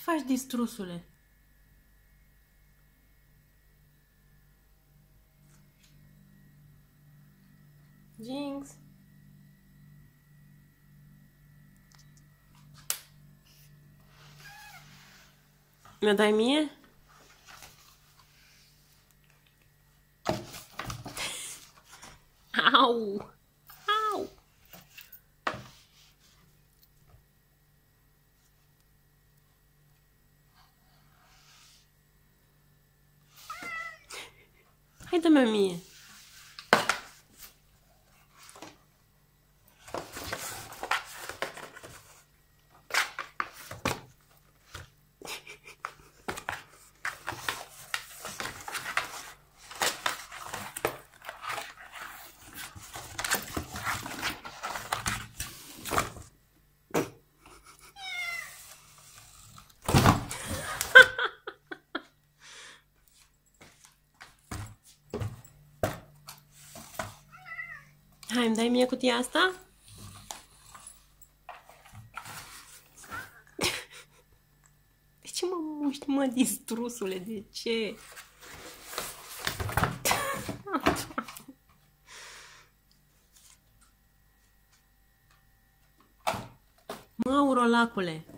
faci, distrusule? Jinx. Mi-o dai mie? Au! Au! Hai, dă-mi mie. Hai, îmi dai mie cutia asta? De ce mă muști, mă, distrusule? De ce? Mă, urolacule!